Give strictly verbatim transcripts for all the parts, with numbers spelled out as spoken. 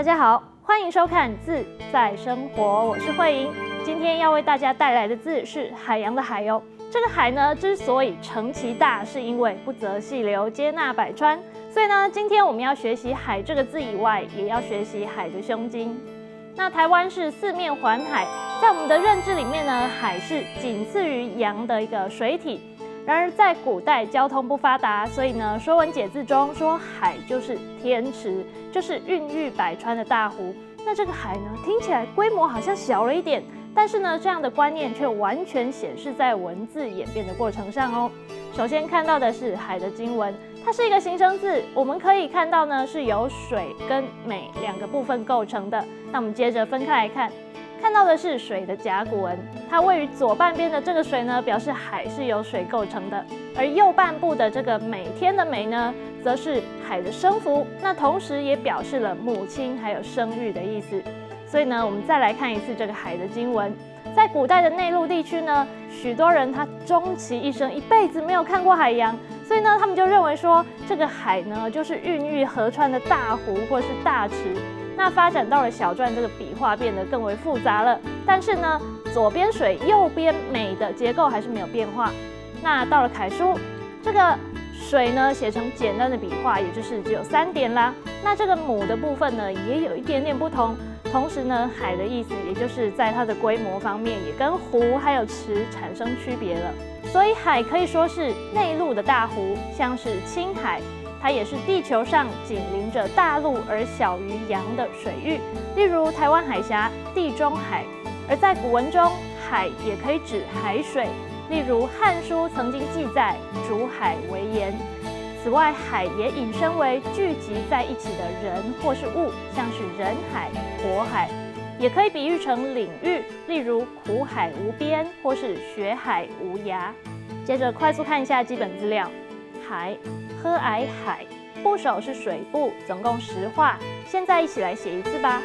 家好，欢迎收看《自在生活》，我是慧莹。今天要为大家带来的字是海洋的海哦。这个海呢，之所以成其大，是因为不择细流，接纳百川。所以呢，今天我们要学习海这个字以外，也要学习海的胸襟。那台湾是四面环海，在我们的认知里面呢，海是仅次于洋的一个水体。然而在古代交通不发达，所以呢，《说文解字》中说海就是天池，就是孕育百川的大湖。那这个海呢，听起来规模好像小了一点，但是呢，这样的观念却完全显示在文字演变的过程上哦。首先看到的是海的经文，它是一个形声字，我们可以看到呢是由水跟美两个部分构成的。那我们接着分开来看。看到的是水的甲骨文，它位于左半边的这个水呢，表示海是由水构成的；而右半部的这个每天的每呢，则是海的生符，那同时也表示了母亲还有生育的意思。所以呢，我们再来看一次这个海的经文。在古代的内陆地区呢，许多人他终其一生一辈子没有看过海洋，所以呢，他们就认为说这个海呢，就是孕育河川的大湖或是大池。那发展到了小篆，这个笔画变得更为复杂了。但是呢，左边水，右边美的结构还是没有变化。那到了楷书，这个水呢写成简单的笔画，也就是只有三点啦。那这个母的部分呢，也有一点点不同。同时呢，海的意思，也就是在它的规模方面，也跟湖还有池产生区别了。所以海可以说是内陆的大湖，像是青海。它也是地球上紧邻着大陆而小于洋的水域，例如台湾海峡、地中海。而在古文中，海也可以指海水，例如《汉书》曾经记载“逐海为盐”。此外，海也引申为聚集在一起的人或是物，像是人海、火海，也可以比喻成领域，例如苦海无边或是雪海无涯。接着快速看一下基本资料，海。喝矮海，部首是水部，总共十画。现在一起来写一次吧。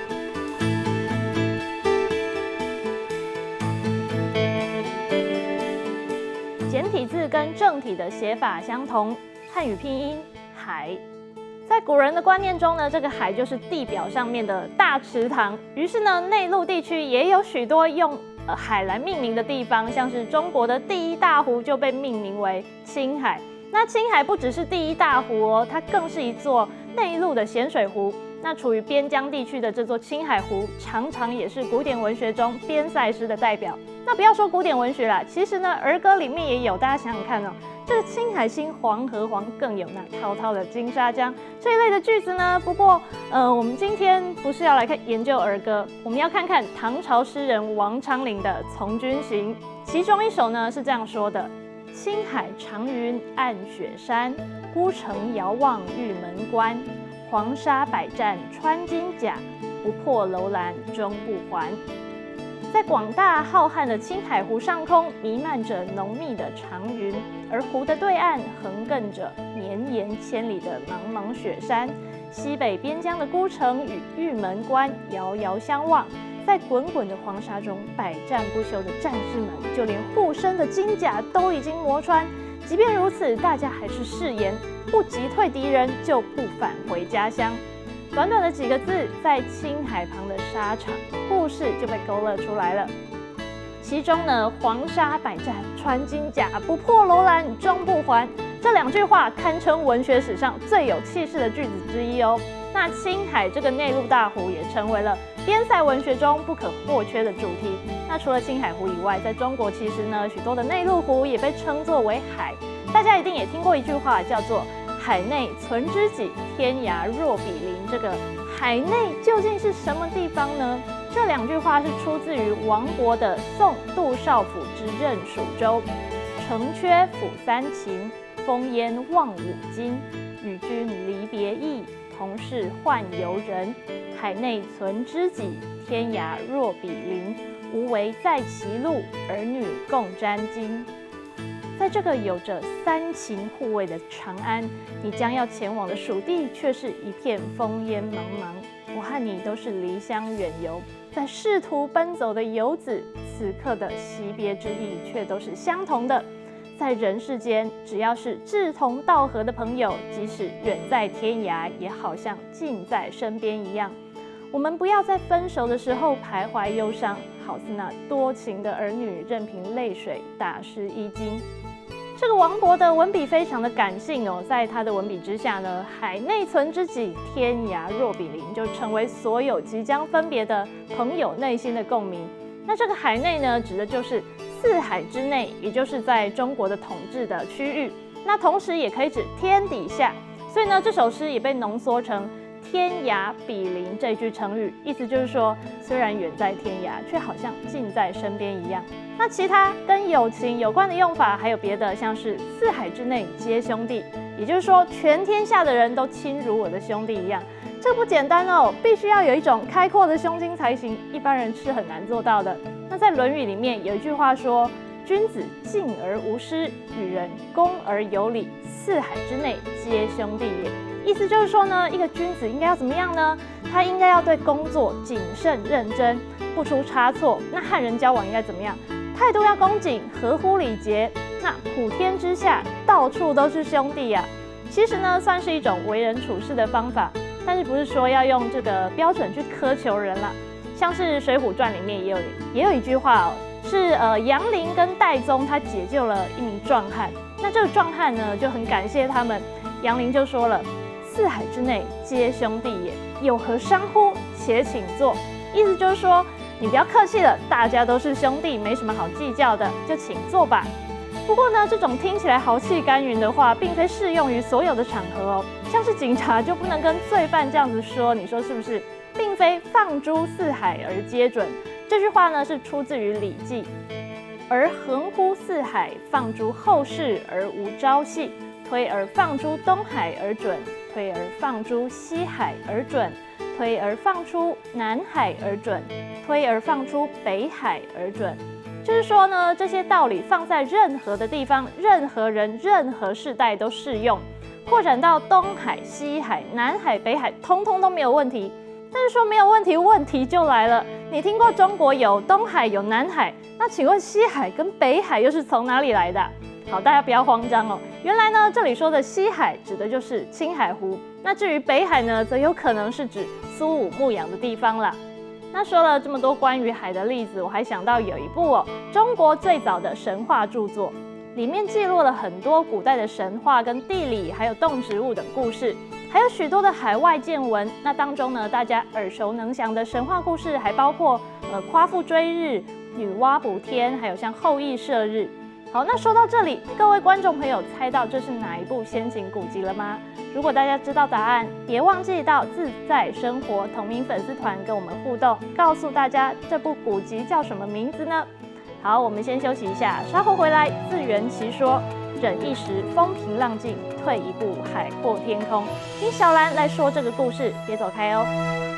简体字跟正体的写法相同，汉语拼音海。在古人的观念中呢，这个海就是地表上面的大池塘。于是呢，内陆地区也有许多用呃海来命名的地方，像是中国的第一大湖就被命名为青海。那青海不只是第一大湖哦，它更是一座内陆的咸水湖。那处于边疆地区的这座青海湖，常常也是古典文学中边塞诗的代表。那不要说古典文学啦，其实呢，儿歌里面也有。大家想想看哦，这个青海星，黄河黄，更有那滔滔的金沙江这一类的句子呢。不过，呃，我们今天不是要来看研究儿歌，我们要看看唐朝诗人王昌龄的《从军行》，其中一首呢是这样说的。青海长云暗雪山，孤城遥望玉门关。黄沙百战穿金甲，不破楼兰终不还。在广大浩瀚的青海湖上空，弥漫着浓密的长云，而湖的对岸横亘着绵延千里的茫茫雪山。西北边疆的孤城与玉门关遥遥相望。在滚滚的黄沙中，百战不休的战士们，就连护身的金甲都已经磨穿。即便如此，大家还是誓言不击退敌人，就不返回家乡。短短的几个字，在青海旁的沙场，故事就被勾勒出来了。其中呢，黄沙百战穿金甲，不破楼兰终不还。这两句话堪称文学史上最有气势的句子之一哦。那青海这个内陆大湖也成为了边塞文学中不可或缺的主题。那除了青海湖以外，在中国其实呢，许多的内陆湖也被称作为海。大家一定也听过一句话，叫做“海内存知己，天涯若比邻”。这个海内究竟是什么地方呢？这两句话是出自于王勃的《送杜少府之任蜀州》：“城阙辅三秦，烽烟望五津。与君离别意，同是宦游人。海内存知己，天涯若比邻。无为在歧路，儿女共沾巾。”在这个有着三秦护卫的长安，你将要前往的蜀地却是一片烽烟茫茫。我和你都是离乡远游，在仕途奔走的游子，此刻的惜别之意却都是相同的。在人世间，只要是志同道合的朋友，即使远在天涯，也好像近在身边一样。 我们不要在分手的时候徘徊忧伤，好似那多情的儿女，任凭泪水打湿衣襟。这个王勃的文笔非常的感性哦，在他的文笔之下呢，海内存知己，天涯若比邻，就成为所有即将分别的朋友内心的共鸣。那这个海内呢，指的就是四海之内，也就是在中国的统治的区域。那同时也可以指天底下，所以呢，这首诗也被浓缩成天涯比邻这句成语，意思就是说，虽然远在天涯，却好像近在身边一样。那其他跟友情有关的用法还有别的，像是四海之内皆兄弟，也就是说全天下的人都亲如我的兄弟一样。这不简单哦，必须要有一种开阔的胸襟才行，一般人是很难做到的。那在《论语》里面有一句话说：“君子敬而无失，与人恭而有礼，四海之内皆兄弟也。”意思就是说呢，一个君子应该要怎么样呢？他应该要对工作谨慎认真，不出差错。那和人交往应该怎么样？态度要恭谨，合乎礼节。那普天之下，到处都是兄弟呀、啊。其实呢，算是一种为人处事的方法，但是不是说要用这个标准去苛求人啦。像是《水浒传》里面也有也有一句话哦，是呃杨林跟戴宗他解救了一名壮汉。那这个壮汉呢就很感谢他们，杨林就说了：“四海之内皆兄弟也，有何伤乎？且请坐。”意思就是说，你不要客气了，大家都是兄弟，没什么好计较的，就请坐吧。不过呢，这种听起来豪气干云的话，并非适用于所有的场合哦。像是警察就不能跟罪犯这样子说，你说是不是？并非放诸四海而皆准。这句话呢是出自于《礼记》，而横乎四海，放诸后世而无朝夕。推而放诸东海而准，推而放诸西海而准，推而放出南海而准，推而放出北海而准。就是说呢，这些道理放在任何的地方、任何人、任何世代都适用，扩展到东海、西海、南海、北海，通通都没有问题。但是说没有问题，问题就来了。你听过中国有东海有南海，那请问西海跟北海又是从哪里来的？好，大家不要慌张哦。原来呢，这里说的西海指的就是青海湖，那至于北海呢，则有可能是指苏武牧养的地方啦。那说了这么多关于海的例子，我还想到有一部哦，中国最早的神话著作，里面记录了很多古代的神话跟地理，还有动植物等故事，还有许多的海外见闻。那当中呢，大家耳熟能详的神话故事，还包括呃夸父追日、女娲补天，还有像后羿射日。好，那说到这里，各位观众朋友猜到这是哪一部先秦古籍了吗？如果大家知道答案，别忘记到自在生活同名粉丝团跟我们互动，告诉大家这部古籍叫什么名字呢？好，我们先休息一下，稍后回来自圆其说，忍一时风平浪静，退一步海阔天空。听小兰来说这个故事，别走开哦。